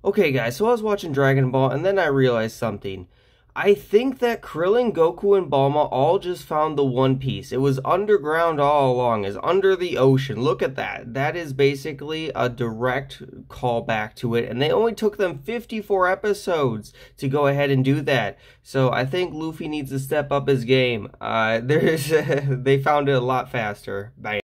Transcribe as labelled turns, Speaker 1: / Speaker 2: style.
Speaker 1: Okay, guys, so I was watching Dragon Ball, and then I realized something. I think that Krillin, Goku, and Bulma all just found the One Piece. It was underground all along. It's under the ocean. Look at that. That is basically a direct callback to it, and they only took them 54 episodes to go ahead and do that. So I think Luffy needs to step up his game. They found it a lot faster. Bye.